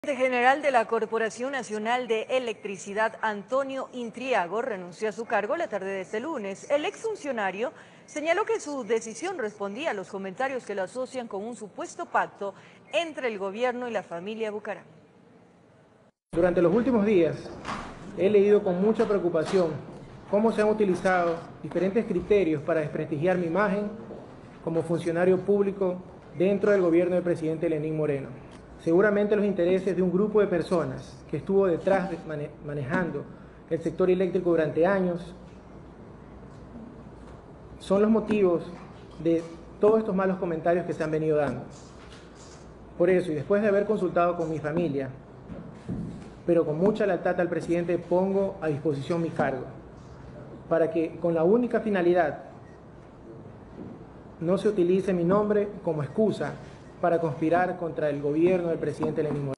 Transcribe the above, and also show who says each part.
Speaker 1: El gerente general de la Corporación Nacional de Electricidad, Antonio Intriago, renunció a su cargo la tarde de este lunes. El exfuncionario señaló que su decisión respondía a los comentarios que lo asocian con un supuesto pacto entre el gobierno y la familia Bucaram.
Speaker 2: Durante los últimos días he leído con mucha preocupación cómo se han utilizado diferentes criterios para desprestigiar mi imagen como funcionario público dentro del gobierno del presidente Lenín Moreno. Seguramente los intereses de un grupo de personas que estuvo detrás manejando el sector eléctrico durante años son los motivos de todos estos malos comentarios que se han venido dando. Por eso, y después de haber consultado con mi familia, pero con mucha lealtad al presidente, pongo a disposición mi cargo, para que con la única finalidad no se utilice mi nombre como excusa para conspirar contra el gobierno del presidente Lenín Moreno.